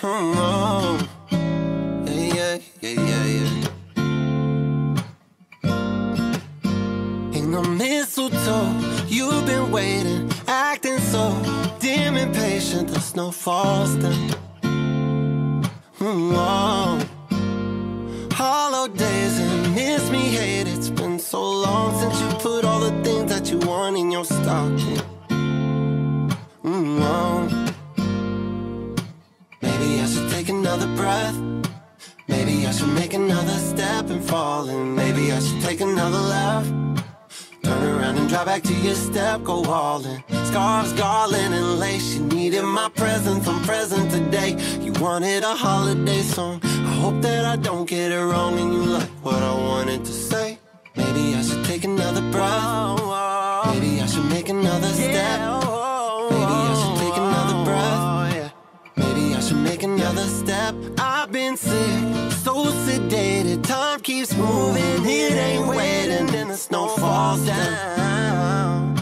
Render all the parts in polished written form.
Oh, yeah, yeah, yeah, yeah. Ain't no mistletoe, you've been waiting, acting so dim and patient. The snow falls down. Oh, hollow days and miss me hate. It's been so long since you put all the things that you want in your stocking. Oh, maybe I should take another breath. Maybe I should make another step and fall in. Maybe I should take another laugh. Turn around and drive back to your step, go all in. Scarves, garland, and lace. You needed my presence, I'm present today. You wanted a holiday song. I hope that I don't get it wrong and you like what I wanted to say. Maybe I should take another breath. Maybe I should make another step. Maybe I should take another breath. Maybe I should make another step. I've been sick, so sedated. Time keeps moving, it ain't waiting. And the snow falls down.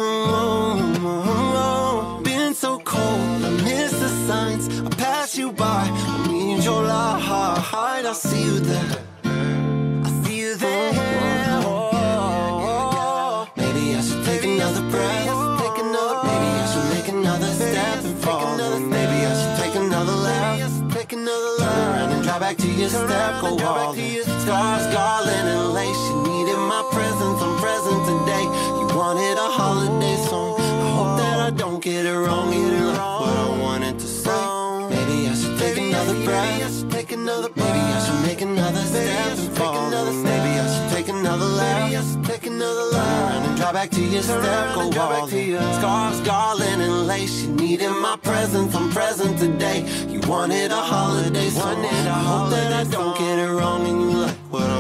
Been so cold, I miss the signs. I pass you by, I need your light. I see you there, I see you there. Maybe I should take another breath. Maybe I should make another step and fall in. Maybe I should take another laugh. Turn around and drive back to your step, go all in. Scarves, garland, and lace. You needed my presence, I'm present today. You wanted a holiday song. I hope that I don't get it wrong. You like what I wanted to say. Maybe I should take another breath. Maybe I should make another step and fall in. Maybe I should take another laugh. Turn around and drive back to your step, go all in. Scarves, garland, and lace. You needed my presence, I'm present today. You wanted a holiday song. I hope that I don't get it wrong and you like what